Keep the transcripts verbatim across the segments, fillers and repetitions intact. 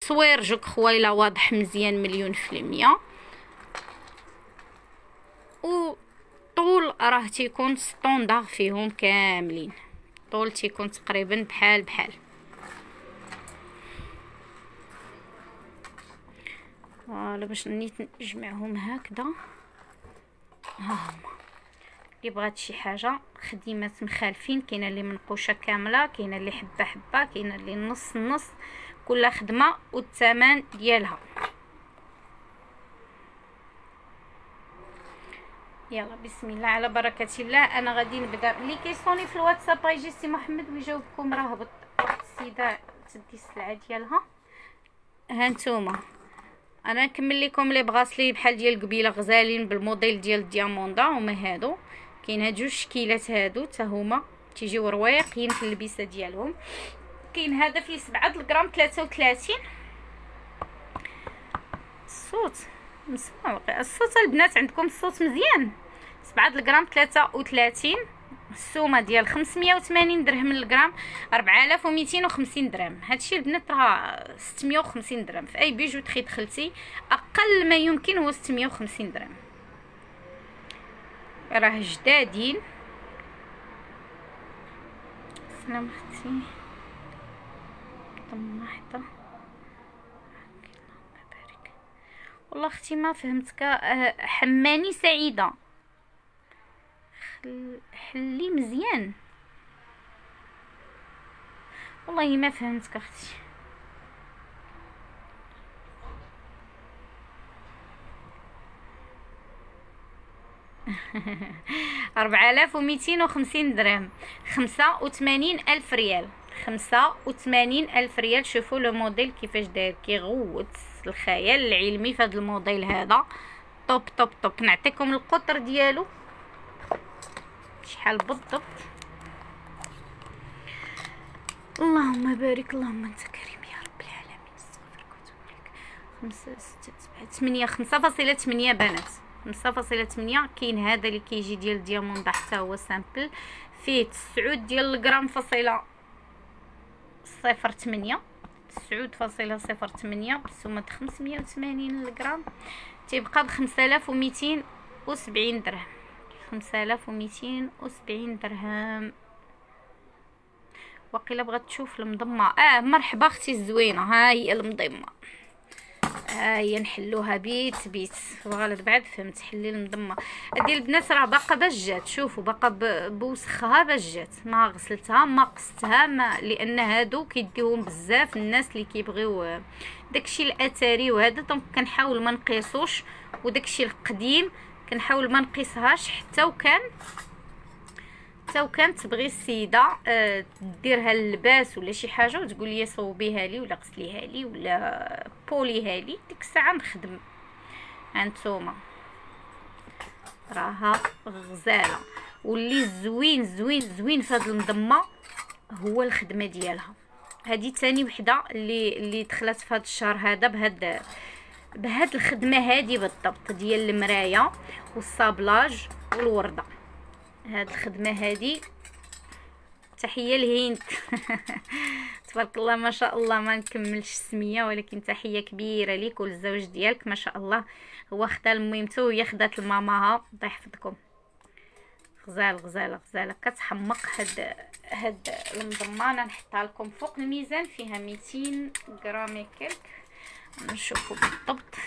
تصوير جو خويله واضح مزيان مليون في المية. و طول راه تيكون ستوندار فيهم كاملين، طول تيكون تقريبا بحال بحال. فوالا باش نيت نجمعهم هكذا. ها هما اللي بغات شي حاجه خديمات مخالفين، كاينه اللي منقوشه كامله، كاينه اللي حبه حبه، كاينه اللي نص نص، كل خدمه والثمن ديالها. يلا بسم الله على بركه الله. انا غادي نبدا. اللي كيصوني في الواتساب غيجي سي محمد ويجاوبكم، راه هبط السيده تدي السلعه ديالها. ها نتوما انا نكمل لكم لي بغاسلي بحال ديال قبيله غزالين بالموديل ديال الدياموندا، هما هادو. كاين هاد جوج شكيلات هادو حتى هما تيجيو روايقين في اللبسه ديالهم. كاين هذا فيه سبعة الغرام ثلاثة وثلاثين. الصوت مسموع الصوت البنات عندكم الصوت مزيان. سبعة الغرام ثلاثة وثلاثين. السومه ديال خمسمية وثمانين درهم للغرام، أربعة آلاف ومئتين وخمسين درهم. هادشي البنات راه ستمية وخمسين درهم. في اي بيجو تخي دخلتي اقل ما يمكن هو ستمية وخمسين درهم. راه جدادين. سلام اختي طماحطه. اللهم بارك. والله اختي ما فهمتك. حماني سعيده حلي مزيان. والله ما فهمتك اختي. أربعة آلاف ومئتين وخمسين درهم، خمسة وثمانين ألف ريال، خمسة وثمانين ألف ريال. شوفوا لو موديل كيفاش داير، كيغوت الخيال العلمي في هذا الموديل هذا. طوب طوب طوب. نعطيكم القطر ديالو شحال بالضبط. اللهم بارك، اللهم انت كريم يا رب العالمين. استغفرك واتوب اليك. خمسة ستة سبعة ثمانية، خمسة فاصلة ثمانية بنات، خمسة فاصلة ثمانية. كاين هذا اللي كيجي ديال دياموندا حتى هو سامبل، فيه تسعة ديال الغرام فاصله صفر ثمانية، تسعة فاصلة صفر ثمانية بالسومه خمسمية وثمانين الغرام. تيبقى ب خمسة آلاف ومئتين وسبعين درهم، خمسة آلاف ومئتين وسبعين درهم. وقيله بغات تشوف المضمه. اه مرحبا اختي الزوينه، ها هي المضمه، ها هي نحلوها بيت بيت. غلط بعد فهمت. حلي المضمه هادي البنات راه باقا باش جات. شوفوا باقا بوسخها باش جات، ما غسلتها ما قصتها ما، لان هادو كيديوهم بزاف الناس اللي كيبغيو داكشي الاثري وهذا. دونك كنحاول ما نقيسوش، وداكشي القديم كنحاول ما نقيسهاش حتى وكان حتى وكان تبغي السيده آه ديرها اللباس ولا شي حاجه وتقول لي صوبيها لي ولا غسليها لي ولا بوليها لي، ديك الساعه نخدم. هانتوما راها غزاله. واللي زوين زوين زوين في هذه المضمه هو الخدمه ديالها. هذه ثاني وحده اللي اللي دخلت في هذا الشهر هذا بهاد بهاد الخدمه هذه بالضبط، ديال المرايه والصابلاج والورده. هاد الخدمه هذه تحيه لهند. تبارك الله ما شاء الله، ما نكملش السميه، ولكن تحيه كبيره ليك وللزوج ديالك ما شاء الله. هو خدا لميمتو وهي خدات لماماها، الله يحفظكم. غزال غزاله غزاله كتحمق. هاد هاد المضمه انا نحطها لكم فوق الميزان، فيها مئتين غرام ياك. نشوفوا بالضبط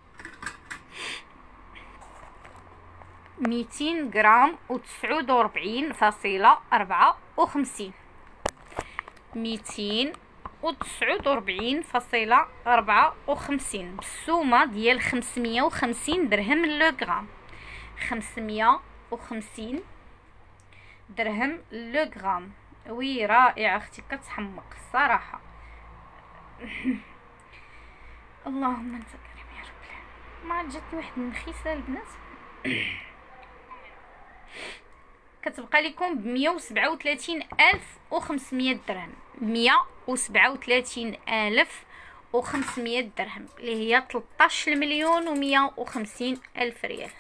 مئتين غرام وتسعة وربعين فاصلة أربعة وخمسين، مئتين وتسعة وربعين فاصلة أربعة وخمسين بالسومه ديال خمسمية وخمسين درهم لو غرام، خمسمية وخمسين درهم لو غرام. وي رائعه اختي كتحمق الصراحه. اللهم انت كريم يا رب العالمين. ما جاتني واحد النخيسه البنات. كتبقى لكم ب مية وسبعة وثلاثين ألف وخمسمية درهم، مية وسبعة وثلاثين ألف وخمسمية درهم اللي هي ثلاثطاش مليون ومية وخمسين ألف ريال.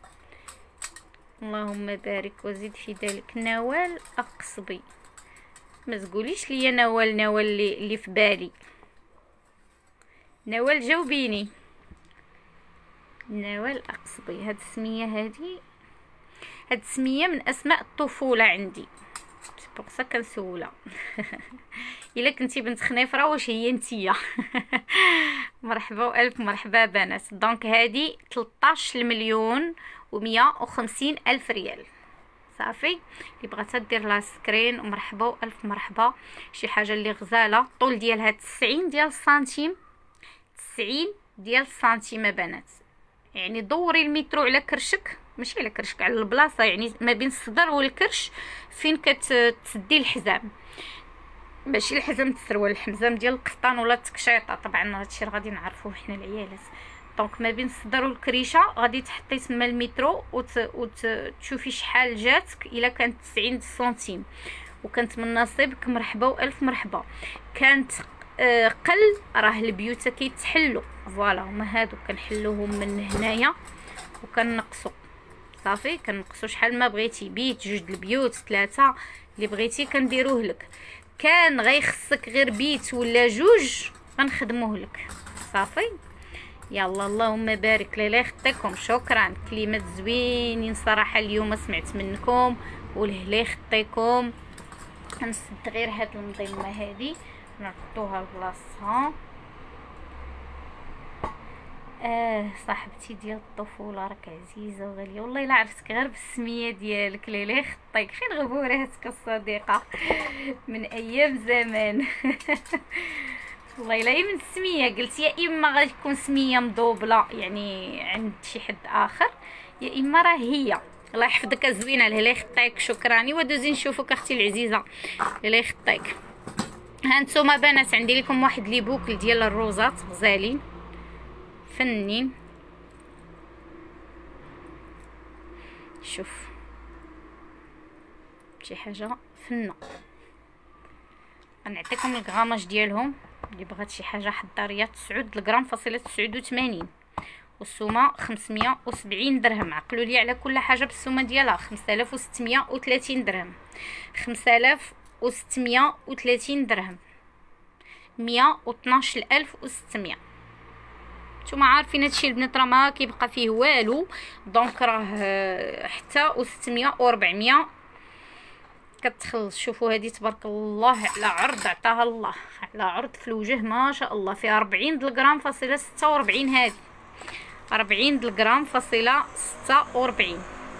اللهم بارك وزيد في ذلك. نوال أقصبي ما تقوليش ليا نوال نوال اللي, اللي في بالي. نوال جاوبيني. نوال اقصبي. هاد السميه هادي، هاد السميه من اسماء الطفوله عندي، بوغ كنسولها. الا كنتي بنت خنيفره واش هي نتيا؟ مرحبا والف مرحبا بنات. دونك هادي تلطاش المليون ومية وخمسين الف ريال. صافي اللي بغاتها دير لها سكرين ومرحبا والف مرحبا. شي حاجه اللي غزاله. الطول ديالها تسعين ديال السنتيم، تسعين ديال السنتيم بنات. يعني دوري المترو على كرشك، ماشي على كرشك، على البلاصه يعني ما بين الصدر والكرش فين كتسدي الحزام، ماشي الحزام السروال، الحزام ديال القفطان ولا التكشيطه. طبعا هادشي راه غادي نعرفوه حنا العيالات. دونك ما بين الصدر والكريشه غادي تحطي تما المترو وت... وتشوفي شحال جاتك. الا كانت تسعين سنتيم وكانت من نصيبك مرحبا والف مرحبا. كانت آه قل راه البيوت كيتحلوا. فوالا هما هادو كنحلوهم من هنايا وكنقصوا. صافي كنقصوا شحال ما بغيتي، بيت جوج البيوت ثلاثه اللي بغيتي كنديروه لك. كان غيخصك غير بيت ولا جوج غنخدموه لك. صافي يلا اللهم بارك. لا يخطيكم. شكرا كلمات زوينين صراحه اليوم سمعت منكم والهلا يخطيكم. غنسد غير هاد المنظمه هادي نردوها لبلاصتها. اه صاحبتي ديال الطفوله راك عزيزه وغاليه والله الا عرفتك غير بالسميه ديالك. لا يخطيك. فين غبوراتك الصديقه من ايام زمان. والله الا من السميه قلت يا اما غادي تكون سميه مضوبله يعني عند شي حد اخر، يا اما راه هي. الله يحفظك زوينه. الله يخطيك. شكراني. ودوزي نشوفوك اختي العزيزه. الله يخطيك. ها نتوما بنات عندي لكم واحد لي بوكل ديال الروزات غزالين فنين. شوف شي حاجه فنه. غنعطيكم الغراماج ديالهم اللي بغات شي حاجه حضاريه. تسعة الغرام فاصله تسعة وثمانين والسومه خمسمية وسبعين درهم. عقلوا لي على كل حاجه بالسومه ديالها. خمسة آلاف وستمية وثلاثين درهم. خمسة آلاف وستمية وثلاثين درهم. مية واثناش ألف وستمية. نتوما عارفين هادشي البنات راه ما كيبقى فيه والو. دونك راه حتى وستمية وربعمية كتخلص. شوفوا هذه تبارك الله على عرض عطاها الله، على عرض في الوجه ما شاء الله. فيها أربعين غرام فاصله ستة وأربعين. هذه أربعين غرام فاصله ستة وأربعين.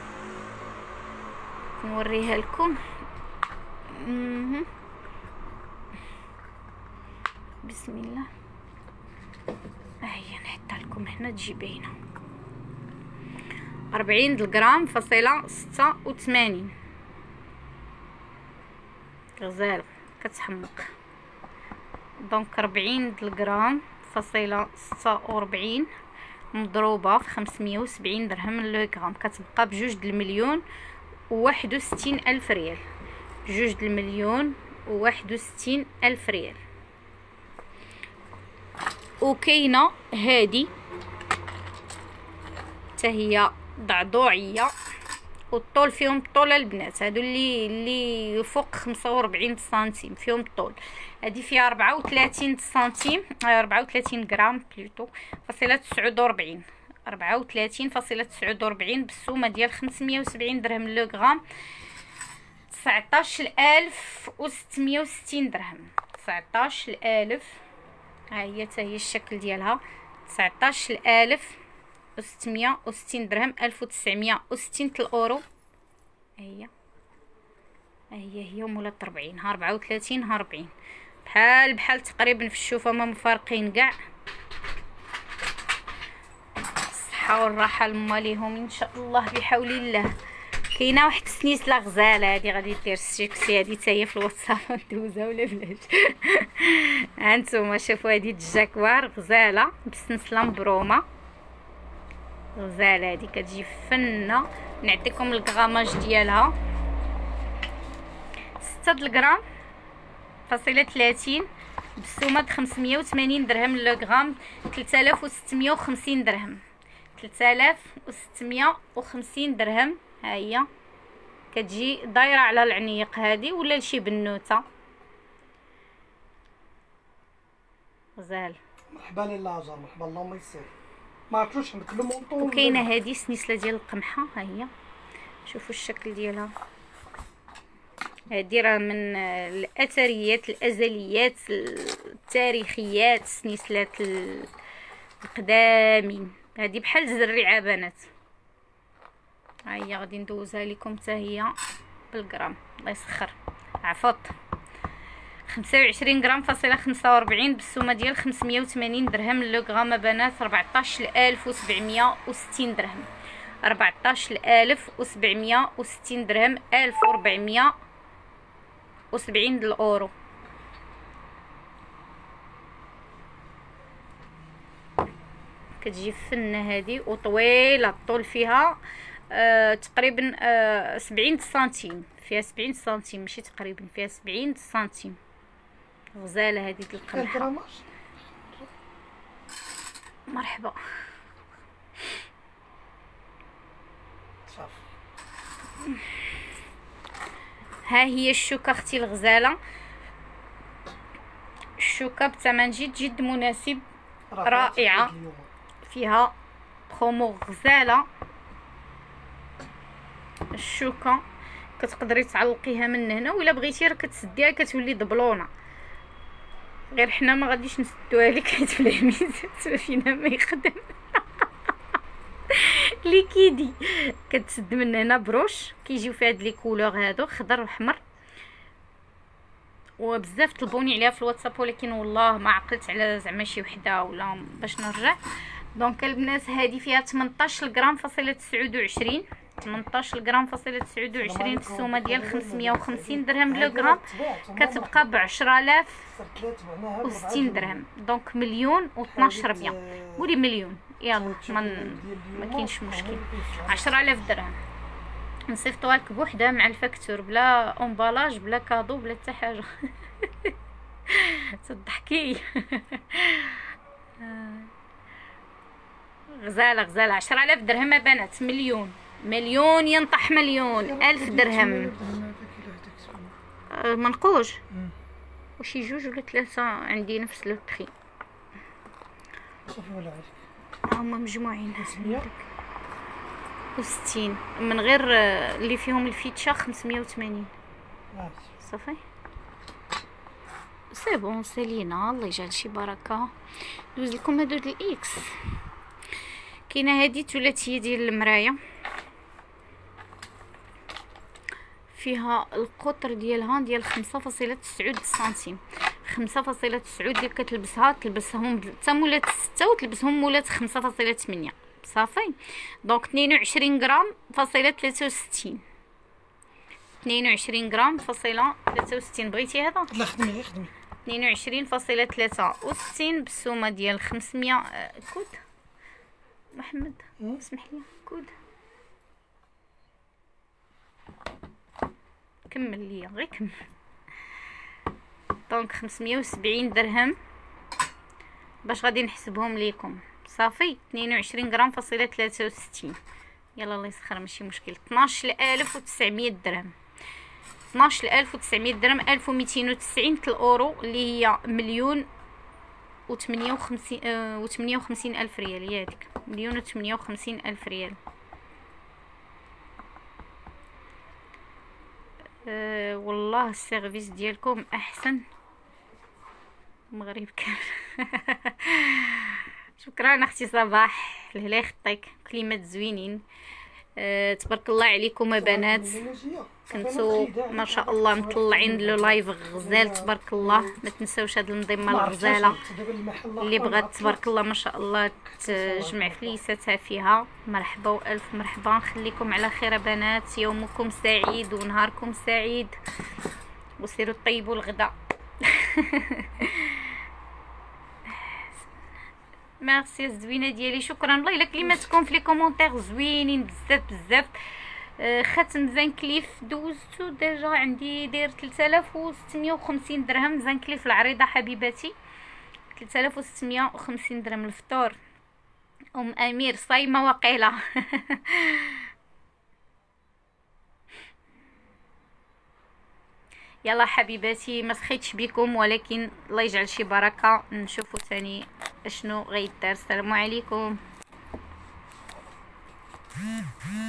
نوريها لكم. بسم الله. هيا نحطها لكم هنا تجي باينه. أربعين غرام فاصله ستة وثمانين. غزاله كتحمق. دونك أربعين غرام فاصله ستة وأربعين مضروبه في خمسمية وسبعين درهم لو غرام كتبقى بجوج المليون وواحد وستين الف ريال. جوج المليون وواحد وستين الف ريال. وكاينه هادي حتى هي ضعضوعيه والطول فيهم الطول البنات. هادو اللي اللي فوق خمسة وأربعين سنتيم فيهم الطول. هادي فيها أربعة وثلاثين سنتيم أربعة وثلاثين غرام بلوتو فاصله تسعة وأربعين. أربعة وثلاثين فاصله تسعة وأربعين بالسومه ديال خمسمية وسبعين درهم لو غرام. تسعطاش ألف وستمية وستين درهم. تسعطاش ألف. ها هي حتى هي الشكل ديالها. تسعطاش ألف وستمية وستين درهم. ألف وتسعمية وستين الاورو. ها هي ها هي هي مولات أربعين. ها أربعة وثلاثين ها أربعين بحال بحال تقريبا في الشوفه ما مفارقين كاع. الصحه والراحه لماليهم ان شاء الله بحول الله. كاينه واحد السنيسله غزاله هذه غادي دير السيكسي هذه حتى هي في الواتساب ندوزها ولا بلاش. ها نتوما شوفوا هذه الجاكوار غزاله بالسنسله مبرومه. غزاله هذه كتجي فنه. نعطيكم الكغاماج ديالها. ستة غرام فاصله ثلاثين بالسومه خمسمية وثمانين درهم لو غرام. ثلاثة آلاف وستمية وخمسين درهم. ثلاثة آلاف وستمية وخمسين درهم. ها هي كتجي دايره على العنيق هذه ولا لشي بنوته. غزال. مرحبا لاله هاجر، مرحبا اللهم يسر. ما عرفتوش نبت لو مونطون. وكاينه هذه سنيسله ديال القمحه، ها هي شوفوا الشكل ديالها. هذه راه من الاثريات الازليات التاريخيات، سنيسلات القدامين. هذه بحال الزريعه بنات. ها هي غادي ندوزها لكم حتى هي بالغرام. الله يسخر. عفط خمسة وعشرين غرام فاصله خمسة وأربعين بالسومه ديال خمسمية وثمانين درهم. لو غرام بنات أربعطاش ألف وسبعمية وستين درهم. أربعطاش ألف وسبعمية وستين درهم. ألف وربعمية وسبعين الاورو. كتجي فنه هذه وطويله. الطول فيها آه تقريبا آه سبعين سنتيم. فيها سبعين سنتيم ماشي تقريبا، فيها سبعين سنتيم. غزاله هذه القمحه. مرحبا. ها هي الشوكه اختي الغزاله. الشوكه بثمن جد جد مناسب، رائعه. فيها برومو غزاله. الشوكه كتقدري تعلقيها من هنا، ولا بغيتي راه كتسديها كتولي دبلونه. غير حنا ما غاديش نسدوها لك حيت في العميزات فينا ما يخدم. ليكيدي كتسد من هنا بروش. كيجيو في هاد لي كولور هادو خضر وحمر، وبزاف طلبوني عليها في الواتساب، ولكن والله ما عقلت على زعما شي وحده ولا باش نرجع. دونك البنات هذه فيها ثمنطاش غرام فاصله تسعة وعشرين. ثمنطاش غرام فاصله تسعة وعشرين السومه ديال خمسمية وخمسين درهم لو غرام. كتبقى ب عشرة آلاف وستين درهم. دونك مليون و12 ربيع. قولي مليون يلا، ما ما كاينش مشكل. عشرة آلاف درهم نصيفطوها لك بوحده مع الفاكتور، بلا امبالاج بلا كادو بلا حتى حاجه. تضحكي. غزاله غزاله. عشرة آلاف درهم بنات. مليون مليون ينطح مليون. ألف درهم منقوش. وشي جوج ولا ثلاثه عندي نفس لو تخي. صافي ولا عارف هما مجموعين وستين من غير اللي فيهم الفيتشا خمسمية وثمانين. صافي سي بون سالينا. الله يجعل شي بركه. دوز لكم هادو ديال الاكس. كاينه هذه ثلاثيه ديال المرايه، فيها القطر ديالها ديال خمسة فاصلة تسعة سنتيم. خمسة فاصلة تسعة ديال كتلبسها تلبسهم حتى مولات ستة وتلبسهم مولات خمسة فاصلة ثمانية. صافي. دونك اثنين وعشرين غرام فاصله ثلاثة وستين. اثنين وعشرين غرام فاصله ثلاثة وستين. بغيتي هذا؟ لا خدمي غير خدمي. اثنين وعشرين فاصله ثلاثة وستين بالسومه ديال خمسمية. كود محمد اسمح لي. كود كمل لي غير كمل. دونك خمسمية وسبعين درهم باش غادي نحسبهم ليكم. صافي. اثنين وعشرين غرام فاصله ثلاثة وستين. يلا الله يسخر ماشي مشكل. اثناش ألف وتسعمية درهم. اثناش ألف وتسعمية درهم. ألف ومئتين وتسعين الاورو اللي هي مليون وثمانية وخمسين آه وثمانية وخمسين الف ريال. هي هذيك مليون وثمانية وخمسين الف ريال. أه والله السيرفيس ديالكم احسن المغرب كامل. شكرا اختي صباح. الله يخطيك. كلمات زوينين. أه تبارك الله عليكم بنات. كنتو ما شاء الله مطلعين لو لايف غزال تبارك الله. ما تنساوش هاد النظيمه الغزاله اللي بغات تبارك الله ما شاء الله تجمع فليساتها فيها. مرحبا والف مرحبا. نخليكم على خير بنات. يومكم سعيد ونهاركم سعيد، وسيروا طيبوا الغداء. ميرسي الزوينه ديالي. شكرا والله الا كلماتكم في لي كومونتير زوينين بزاف بزاف. آه خاتم زان كليف دوزتو ديجا عندي داير ثلاثة آلاف وستمية وخمسين درهم. زان كليف العريضه حبيباتي ثلاثة آلاف وستمية وخمسين درهم. الفطور ام امير صايمه وقيله. يلا حبيباتي ما سخيتش بكم، ولكن الله يجعل شي بركه. نشوفوا ثاني اشنو غيدار. السلام عليكم.